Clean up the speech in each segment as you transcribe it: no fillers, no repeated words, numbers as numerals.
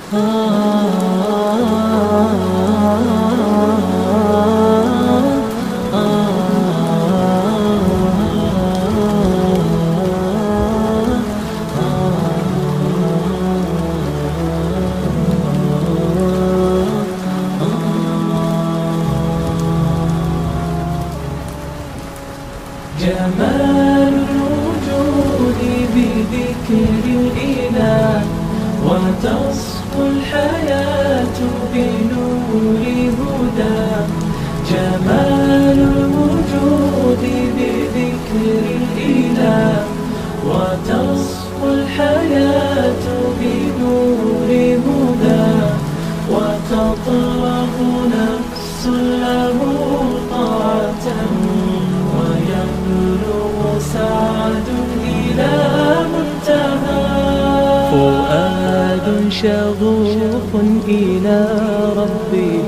جمال الوجود بذكر الإله، وتصفو الحياة بنور هدى. جمال الوجود بذكر الإله، وتصفو الحياة بنور هدى. وتطرق نفس له طاعة، ويبلغ سعد إلى منتهى. فؤاد شغوف إلى ربه،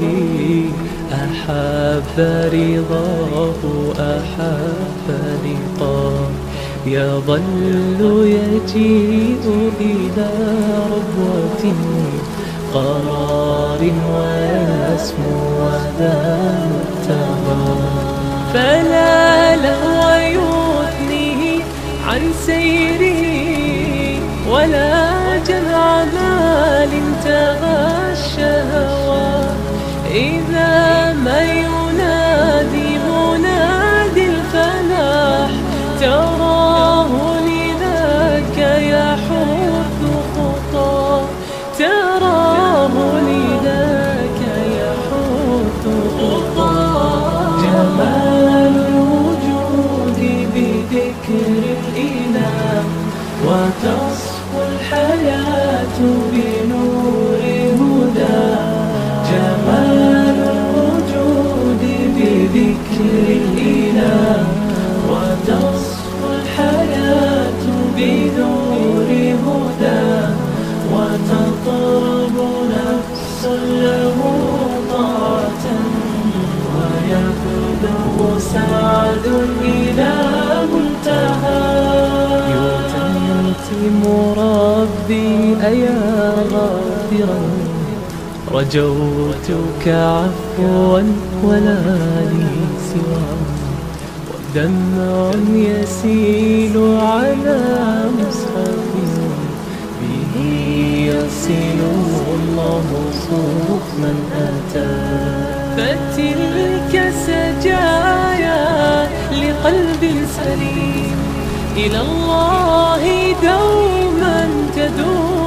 أحب رضاه أحب لقاه. يظل يجيء إلى ربوة قرار، ويسمو وذا منتهى. فلا لهو يثنيه عن سيره، ولا جمع مال تغشى. إذا ما ينادي منادي الفلاح، تراه لذاك يحث خطاه. تراه لذاك يحث خطاه. جمال الوجود بذكر الإله، وتصفو الحياة بنور هدى. جمال الوجود بذكر الإله، وتصفو الحياة بنور هدى. وتطرب نفس له طاعة، ويبلغ سعد إلى منتهى. يتم ربي أيا غافرا، رجوتك عفوا ولا لي سوى. ودمع يسيل على مصحف، به يصل الله صوف من أتى. فتلك سجايا لقلب سليم، إلى الله دوما تدور.